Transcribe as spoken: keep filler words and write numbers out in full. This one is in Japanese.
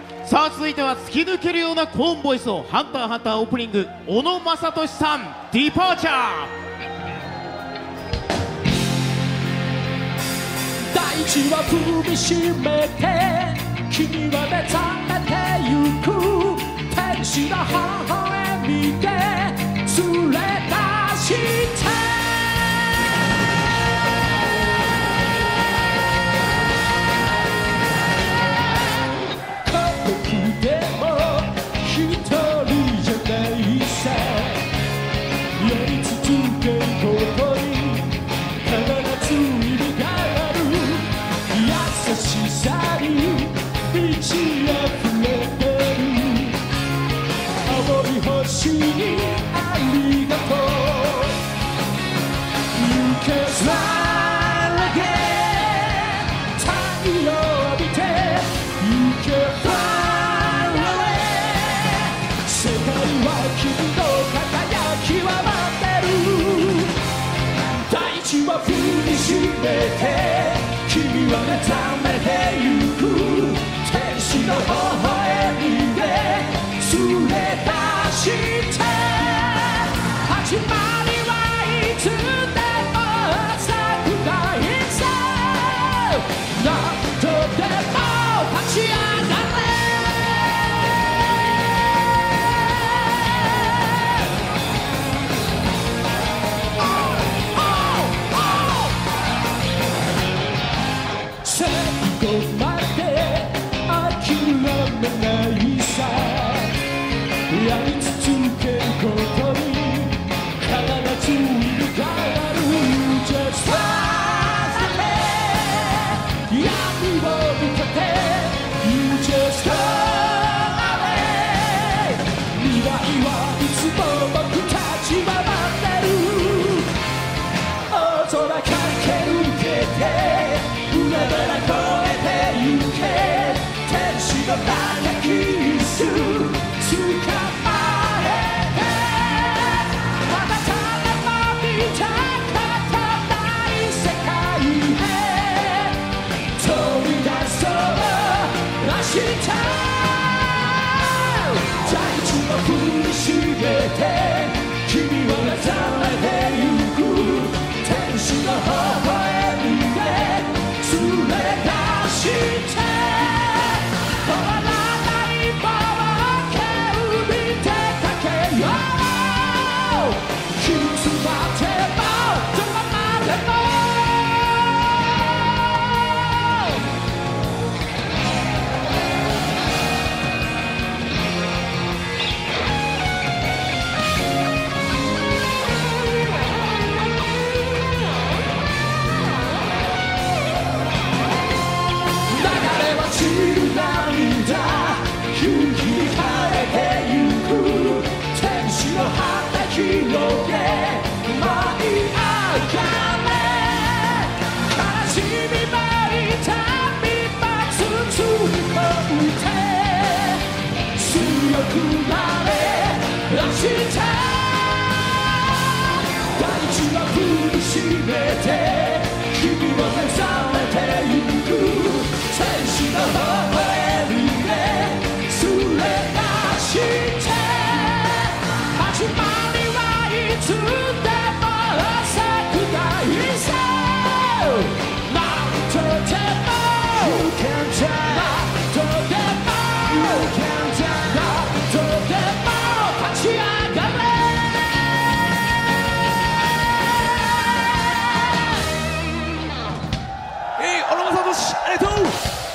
さあ続いては突き抜けるような高音ボイスをハンターハンターオープニング小野正俊さんディパーチャー。 大地は踏みしめて君は目覚めてゆく天使の微笑みで連れ出して踏みしめて君は目覚めてゆく天使の微笑みで連れ出して始まりはいつでも浅くないさ何度でも立ち上がれやり続けることに必ず意味がある Just follow me 闇を見てて You just follow me 未来はいつも僕たちは待ってる大空駆け抜けて海原越えてゆけ天使の嘆きす捕まえてまだ誰も見たことない世界へ飛び出そう明日大地を踏みしめて君は目覚めてゆく天使の微笑みで連れ出してしめて君は目覚めてゆく天使の微笑みで連れ出して始まりはいつでも浅くないさ何とでも You can try 何とでも You can try 何とでも立ち上がれありがとう。